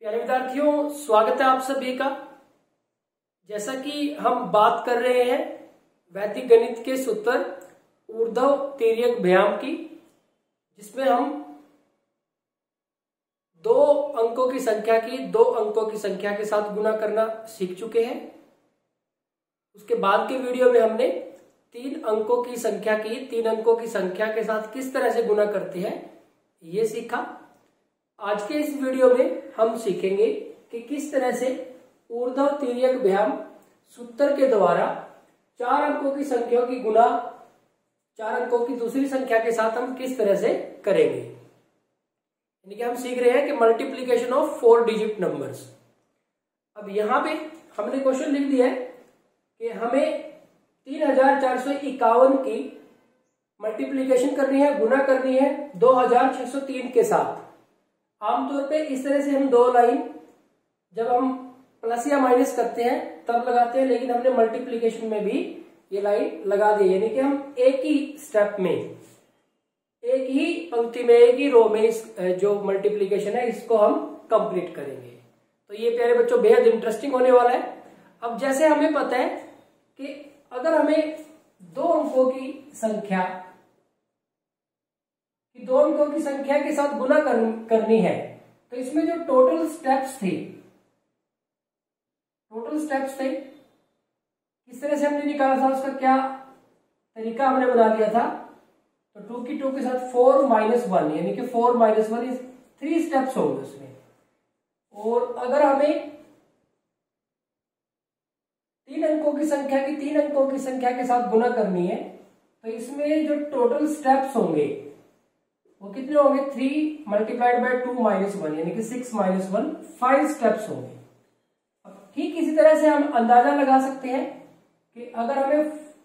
प्यारे विद्यार्थियों, स्वागत है आप सभी का। जैसा कि हम बात कर रहे हैं वैदिक गणित के सूत्र ऊर्ध्व तिर्यक व्यायाम की, जिसमें हम दो अंकों की संख्या के साथ गुना करना सीख चुके हैं। उसके बाद के वीडियो में हमने तीन अंकों की संख्या के साथ किस तरह से गुना करते हैं ये सीखा। आज के इस वीडियो में हम सीखेंगे कि किस तरह से ऊर्ध्व तिर्यक व्यायाम सूत्र के द्वारा चार अंकों की संख्या की गुना चार अंकों की दूसरी संख्या के साथ हम किस तरह से करेंगे। यानी कि हम सीख रहे हैं कि मल्टीप्लीकेशन ऑफ 4 डिजिट नंबर्स। अब यहां पे हमने क्वेश्चन लिख दिया है कि हमें 3451 की मल्टीप्लीकेशन करनी है, गुना करनी है 2603 के साथ। आमतौर पे इस तरह से हम दो लाइन जब हम प्लस या माइनस करते हैं तब लगाते हैं, लेकिन हमने मल्टीप्लीकेशन में भी ये लाइन लगा दी। यानी कि हम एक ही स्टेप में, एक ही पंक्ति में, एक ही रो में इस जो मल्टीप्लीकेशन है इसको हम कंप्लीट करेंगे। तो ये प्यारे बच्चों बेहद इंटरेस्टिंग होने वाला है। अब जैसे हमें पता है कि अगर हमें दो अंकों की संख्या के साथ गुना करनी है तो इसमें जो टोटल स्टेप्स थे किस तरह से हमने निकाला था, उसका क्या तरीका हमने बना दिया था। तो 2 की 2 के साथ 4 - 1 यानी कि 4 - 1 3 स्टेप्स होंगे उसमें। और अगर हमें तीन अंकों की संख्या के साथ गुना करनी है तो इसमें जो टोटल स्टेप्स होंगे वो कितने होंगे, 3 × 2 - 1 यानी कि 6 - 1 5 स्टेप्स होंगे। अब ठीक इसी तरह से हम अंदाजा लगा सकते हैं कि अगर हमें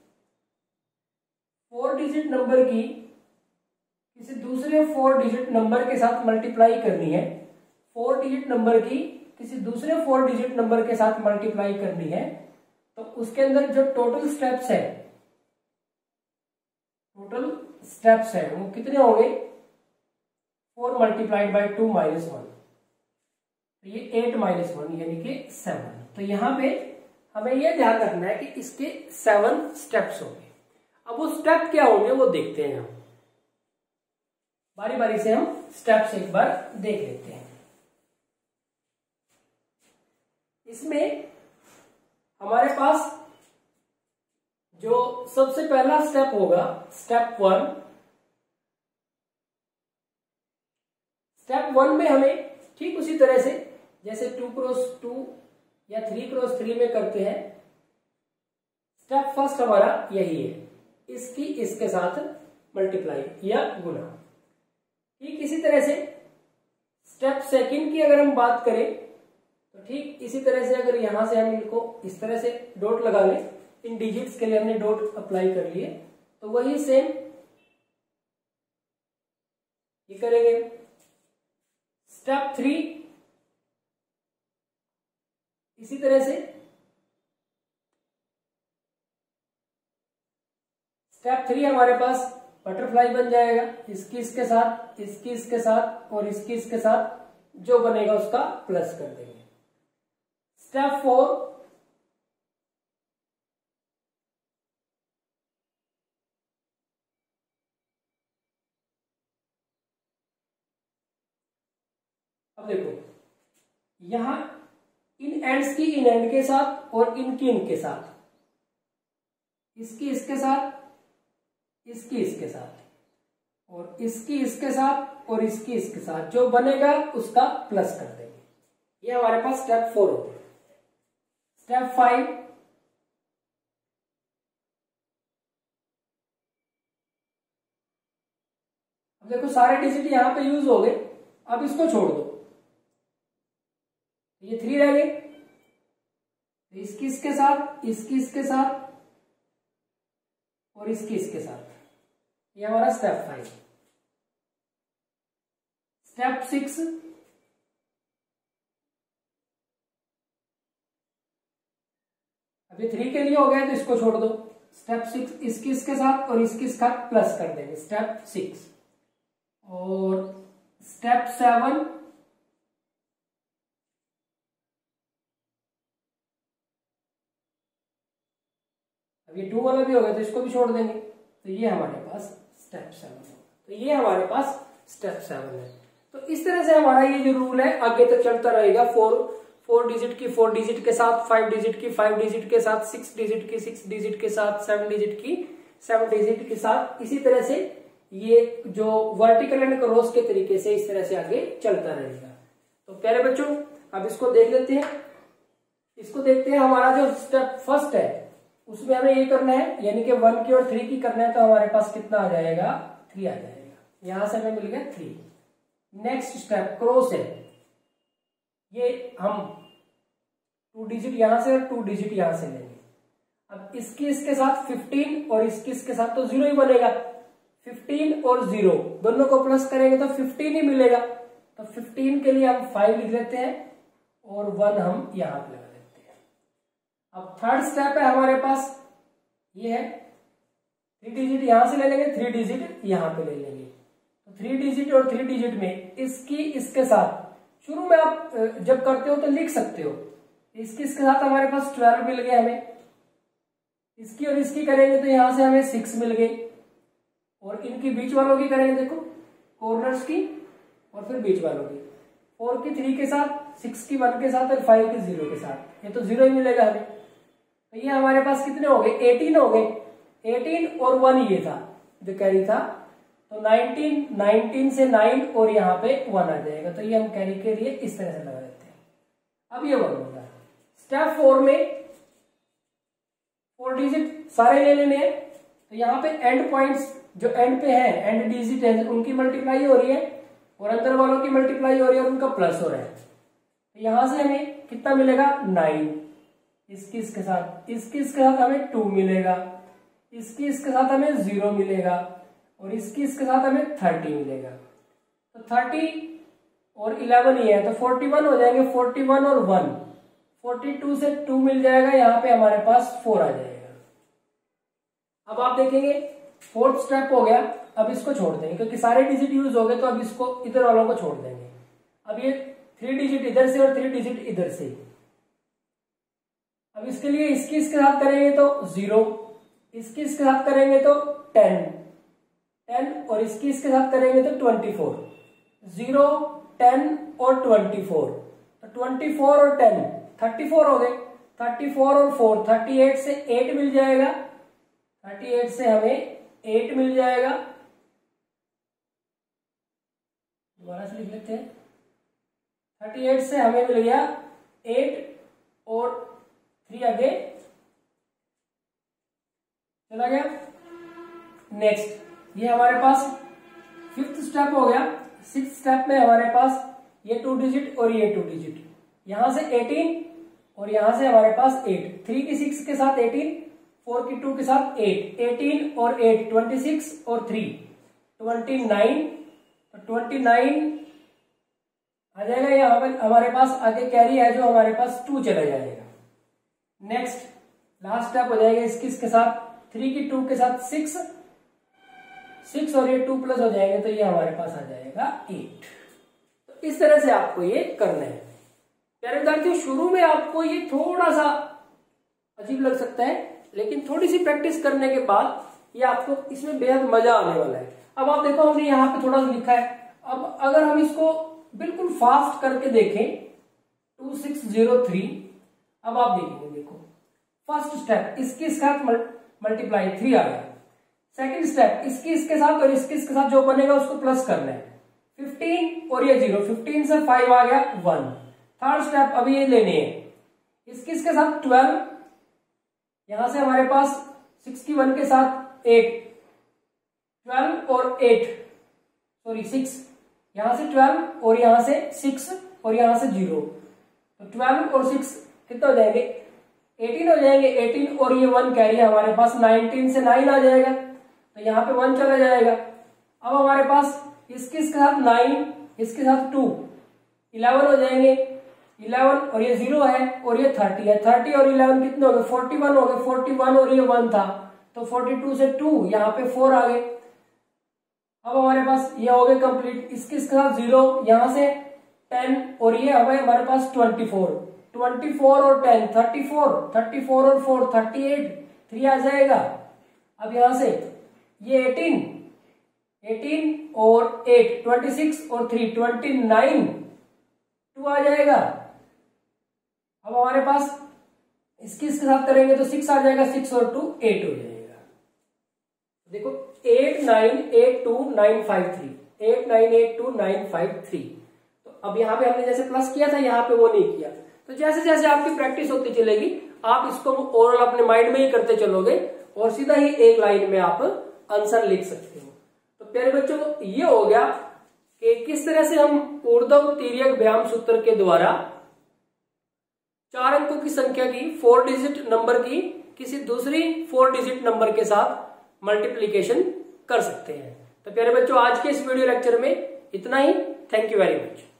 4 डिजिट नंबर की किसी दूसरे 4 डिजिट नंबर के साथ मल्टीप्लाई करनी है, 4 डिजिट नंबर की किसी दूसरे 4 डिजिट नंबर के साथ मल्टीप्लाई करनी है, तो उसके अंदर जो टोटल स्टेप्स है वो कितने होंगे, 4 × 2 - 1 तो ये 8 - 1 यानी कि 7। तो यहां पे हमें यह ध्यान रखना है कि इसके 7 स्टेप्स होंगे। अब वो स्टेप क्या होंगे वो देखते हैं। हम बारी बारी से हम स्टेप्स एक बार देख लेते हैं। इसमें हमारे पास जो सबसे पहला स्टेप होगा, स्टेप 1। स्टेप 1 में हमें ठीक उसी तरह से जैसे 2 × 2 या 3 × 3 में करते हैं, स्टेप फर्स्ट हमारा यही है, इसकी इसके साथ मल्टीप्लाई या गुना। ठीक इसी तरह से स्टेप सेकंड की अगर हम बात करें तो ठीक इसी तरह से अगर यहां से हम इनको इस तरह से डॉट लगा लें, इन डिजिट्स के लिए हमने डॉट अप्लाई कर लिए, तो वही सेम ये करेंगे। स्टेप 3 इसी तरह से, स्टेप 3 हमारे पास बटरफ्लाई बन जाएगा, इसकी इसके साथ, इसकी इसके साथ और इसकी इसके साथ, जो बनेगा उसका प्लस कर देंगे। स्टेप 4 अब देखो यहां इन एंड्स की इन एंड के साथ और इनकी इनके साथ, इसकी इसके साथ, इसकी इसके साथ और इसकी इसके साथ और इसकी इसके साथ, जो बनेगा उसका प्लस कर देंगे। ये हमारे पास स्टेप 4 हो गया। स्टेप 5 अब देखो सारे डिजिट यहां पे यूज हो गए, अब इसको छोड़ दो, ये 3 रह गए, इसकी इसके साथ, इसकी इसके साथ और इसकी इसके साथ, ये हमारा स्टेप 5। स्टेप 6 अभी 3 के लिए हो गया तो इसको छोड़ दो। स्टेप 6 इसकी इसके साथ और इसके साथ प्लस कर देंगे, स्टेप 6। और स्टेप 7 अब ये 2 वाला भी होगा तो इसको भी छोड़ देंगे, तो ये हमारे पास स्टेप 7 होगा। तो ये हमारे पास स्टेप 7 है। तो इस तरह से हमारा ये जो रूल है आगे तक चलता रहेगा। 4 डिजिट की 4 डिजिट के साथ, 5 डिजिट की 5 डिजिट के साथ, 6 डिजिट की 6 डिजिट के साथ, 7 डिजिट की 7 डिजिट के साथ, इसी तरह से ये जो वर्टिकल एंड क्रॉस के तरीके से इस तरह से आगे चलता रहेगा। तो प्यारे बच्चों अब इसको देख लेते हैं। इसको देखते हैं, हमारा जो स्टेप फर्स्ट है उसमें हमें ये करना है, यानी कि 1 की और 3 की करना है, तो हमारे पास कितना आ जाएगा, 3 आ जाएगा। यहां से हमें मिल गया 3। नेक्स्ट स्टेप क्रॉस है, ये हम 2 डिजिट यहां से और 2 डिजिट यहां से लेंगे। अब इसके साथ 15 और इसके साथ तो 0 ही बनेगा। 15 और 0 दोनों को प्लस करेंगे तो 15 ही मिलेगा। तो 15 के लिए हम 5 लिख लेते हैं और 1 हम यहां पे लगा देते हैं। अब थर्ड स्टेप है हमारे पास, ये है 3 डिजिट यहां से ले लेंगे, 3 डिजिट यहां पे ले लेंगे। तो 3 डिजिट और 3 डिजिट में इसके साथ शुरू में आप जब करते हो तो लिख सकते हो, इसके साथ हमारे पास 12 मिल गए हमें। इसकी और इसकी करेंगे तो यहां से हमें 6 मिल गई, और इनकी बीच वालों की करेंगे, देखो कॉर्नर्स की और फिर बीच वालों की, 4 की 3 के साथ, 6 की 1 के साथ और 5 की 0 के साथ, ये तो 0 ही मिलेगा हमें। तो ये हमारे पास कितने हो गए, 18 हो गए। 18 और 1 ये था जो कैरी था, तो 19 से 9 और यहाँ पे 1 आ जाएगा। तो ये हम कैरी के लिए इस तरह से लगा देते हैं। अब ये 1 होगा। स्टेप 4 में 4 डिजिट सारे ले लेने हैं। तो यहाँ पे एंड पॉइंट्स जो एंड पे है, एंड डिजिट है, उनकी मल्टीप्लाई हो रही है और अंदर वालों की मल्टीप्लाई हो रही है और उनका प्लस हो रहा है। तो यहां से हमें कितना मिलेगा, 9। इसके साथ हमें 2 मिलेगा, इसके साथ हमें 0 मिलेगा और इसके साथ हमें 30 मिलेगा। तो 30 और 11 ही है तो 41 हो जाएंगे। 41 और 1, 42 से 2 मिल जाएगा, यहाँ पे हमारे पास 4 आ जाएगा। अब आप देखेंगे 4th स्टेप हो गया। अब इसको छोड़ देंगे क्योंकि सारे डिजिट यूज हो गए, तो अब इसको इधर वालों को छोड़ देंगे। अब ये 3 डिजिट इधर से और 3 डिजिट इधर से। अब इसके लिए इसके साथ करेंगे तो 0, इसके साथ करेंगे तो 10 और इसके साथ करेंगे तो 24। 0, 10 और 24, तो 24 और 10 34 हो गए। 34 और 4 38 से 8 मिल जाएगा। 38 से हमें 8 मिल जाएगा। दोबारा से लिख लेते हैं। 38 से हमें मिल गया 8 और 3 आगे चला गया। नेक्स्ट ये हमारे पास 5th स्टेप हो गया। 6th स्टेप में हमारे पास ये 2 डिजिट और ये 2 डिजिट, यहां से 18 और यहां से हमारे पास 8। 3 की 6 के साथ 18, 4 की 2 के साथ 8, 18 और 8 26 और 3 29। तो 29 आ जाएगा। यहाँ पर हमारे पास आगे कैरी है जो हमारे पास 2 चला जाएगा। नेक्स्ट लास्ट स्टेप हो जाएगा इसके साथ 3 की 2 के साथ 6 और ये 2 प्लस हो जाएंगे, तो ये हमारे पास आ जाएगा 8। तो इस तरह से आपको ये करना है। प्यारे विद्यार्थियों, शुरू में आपको ये थोड़ा सा अजीब लग सकता है, लेकिन थोड़ी सी प्रैक्टिस करने के बाद ये आपको इसमें बेहद मजा आने वाला है। अब आप देखो हमने यहाँ पे थोड़ा सा लिखा है। अब अगर हम इसको बिल्कुल फास्ट करके देखें 2603, अब आप देखेंगे, देखो फर्स्ट स्टेप इसके साथ मल्टीप्लाई 3 आ गया। सेकंड स्टेप इसके साथ और इसके साथ जो बनेगा उसको प्लस करना है। 15 और ये 0, 15 से 5 आ गया 1। थर्ड स्टेप अभी ये लेने हैं। इसके साथ 12, यहां से हमारे पास 6 की 1 के साथ 8, 12 और 8 सॉरी 6, यहां से 12 और यहां से 6 और यहां से 0, तो 12 और 6 कितना हो जाएंगे, 18 हो जाएंगे। 18 और ये 1 कैरी है हमारे पास, 19 से 9 आ जाएगा, तो यहाँ पे 1 चला जाएगा। अब हमारे पास इसके साथ 9, इसके साथ 2, 11 हो जाएंगे। 11 और ये 0 है और ये 30 है। 30 और 11 कितने हो गए, 41 हो गए। 41 और ये 1 था तो 42 से 2 यहाँ पे 4 आ गए। अब हमारे पास ये हो गए कंप्लीट। इसके साथ 0, यहाँ से 10 और ये हमारे पास 24 और 10, 34 और 4 38, 3 आ जाएगा। अब यहां से ये 18 और 8 26 और 3 29 2 आ जाएगा। अब हमारे पास इसके साथ करेंगे तो 6 आ जाएगा, 6 और 2 8 हो जाएगा। देखो 8982953 8982953। तो अब यहाँ पे हमने जैसे प्लस किया था, यहाँ पे वो नहीं किया। तो जैसे जैसे आपकी प्रैक्टिस होती चलेगी आप इसको ओरल अपने माइंड में ही करते चलोगे और सीधा ही एक लाइन में आप आंसर लिख सकते हो। तो प्यारे बच्चों ये हो गया कि किस तरह से हम ऊर्ध्व तिर्यक व्यायाम सूत्र के द्वारा 4 अंकों की संख्या की 4 डिजिट नंबर की किसी दूसरी 4 डिजिट नंबर के साथ मल्टीप्लीकेशन कर सकते हैं। तो प्यारे बच्चों आज के इस वीडियो लेक्चर में इतना ही। Thank you very much.